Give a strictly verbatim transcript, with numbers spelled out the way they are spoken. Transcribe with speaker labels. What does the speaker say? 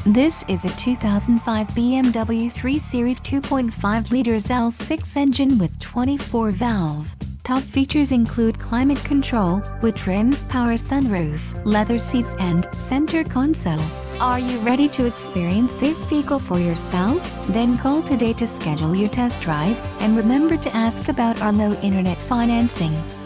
Speaker 1: This is a two thousand five B M W three Series two point five liters L six engine with twenty-four valve. Top features include climate control, wood trim, power sunroof, leather seats and center console. Are you ready to experience this vehicle for yourself? Then call today to schedule your test drive, and remember to ask about our low internet financing.